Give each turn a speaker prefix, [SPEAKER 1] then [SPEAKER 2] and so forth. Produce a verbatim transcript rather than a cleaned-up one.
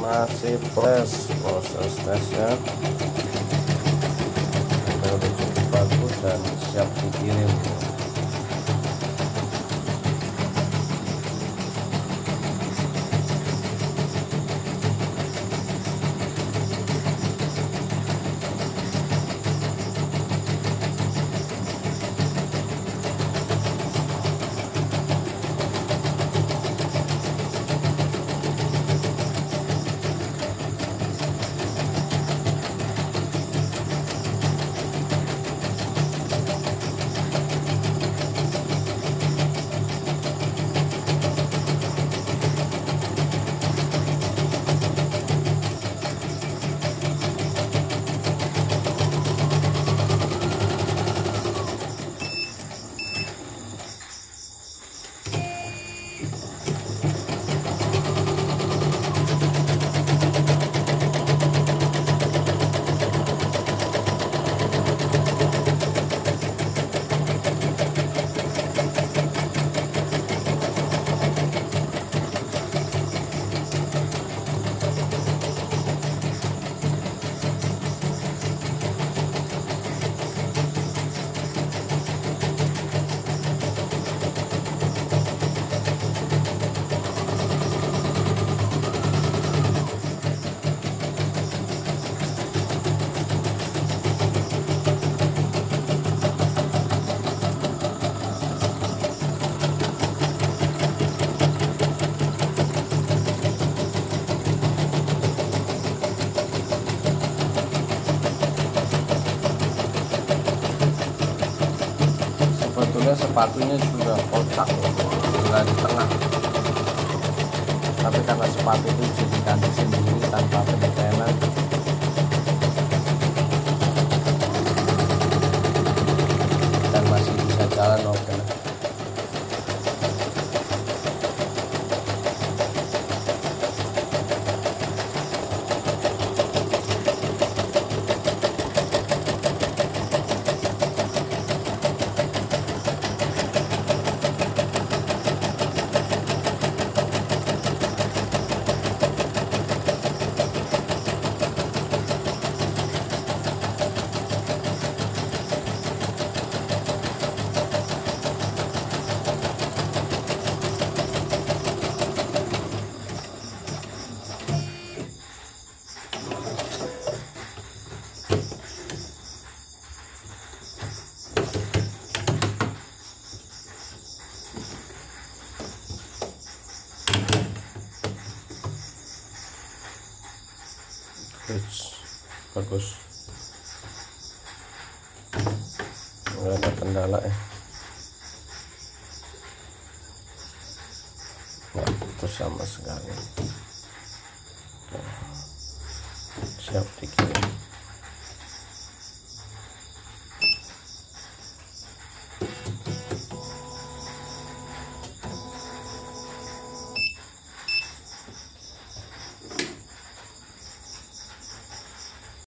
[SPEAKER 1] masih proses proses tesnya udah cukup bagus dan siap dikirim. Sebetulnya sepatunya sudah kotak sudah di tengah, tapi karena sepatu itu bisa diganti sendiri tanpa penyetelan, dan masih bisa jalan oke. Bagus, nggak ada kendala ya, nggak putus sama sekali. Siap dikirim.